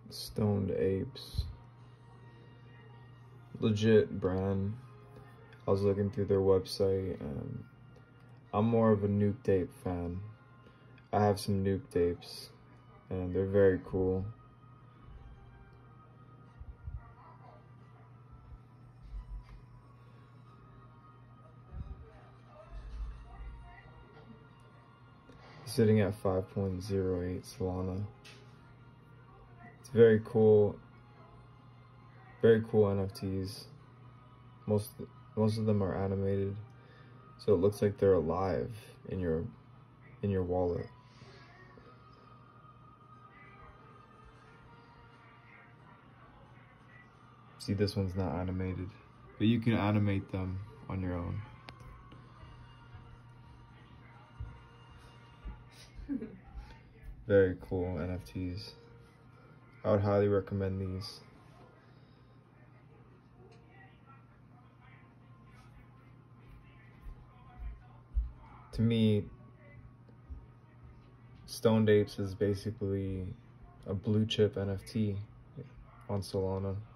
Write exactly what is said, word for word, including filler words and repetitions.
Stoned Apes. Legit brand. I was looking through their website and I'm more of a Nuked Ape fan. I have some Nuked Apes and they're very cool. Sitting at five point zero eight Solana. It's very cool. Very cool N F Ts. Most most of them are animated, so it looks like they're alive in your in your wallet. See, this one's not animated, but you can animate them on your own. Very cool N F Ts. I would highly recommend these. To me, Stoned Apes is basically a blue chip N F T on Solana.